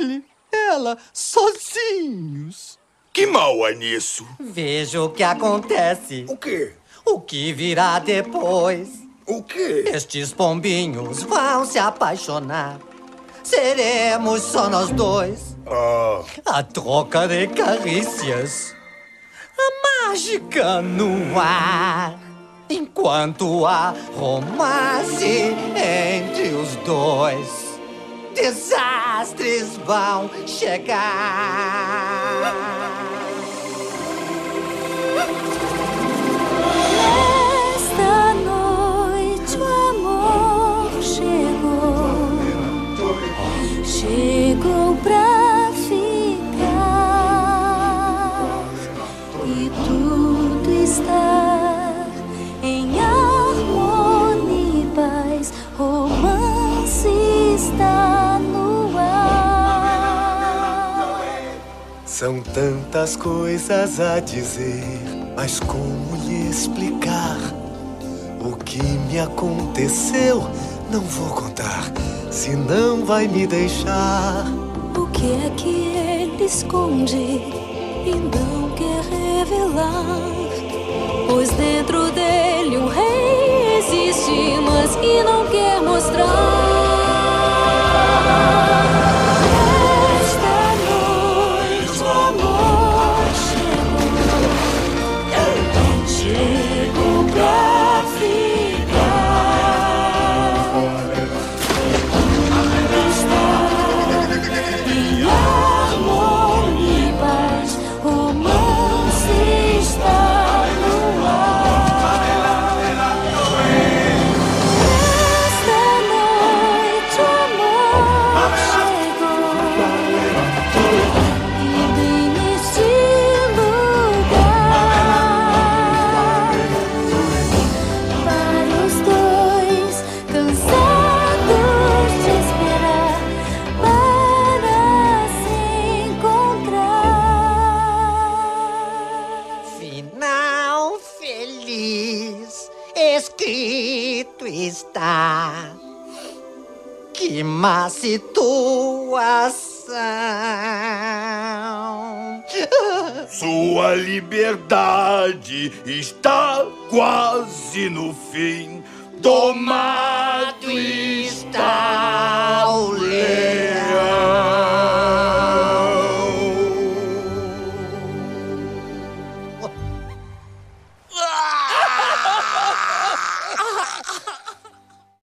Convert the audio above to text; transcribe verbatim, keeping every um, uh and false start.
ele, ela, sozinhos. Que mal há nisso? Veja o que acontece. O quê? O que virá depois. O quê? Estes pombinhos vão se apaixonar. Seremos só nós dois. Ah. A troca de carícias. A mágica no ar. Enquanto há romance entre os dois, desastres vão chegar. Esta noite o amor chegou, chegou pra ficar, e tudo está em harmonia e paz. Romance está no ar. São tantas coisas a dizer, mas como lhe explicar? O que me aconteceu não vou contar, senão vai me deixar. O que é que ele esconde e não quer revelar? Pois dentro dele um rei existe, mas que não quer mostrar. Esta noite o amor chegou, chegou pra ficar. Está em harmonia e paz. Romance está no ar. Esta noite o amor chegou, e bem neste lugar, para os dois cansados de esperar, para se encontrar. Final feliz, escrito está. Que má situação. Sua liberdade está quase no fim. Tomado e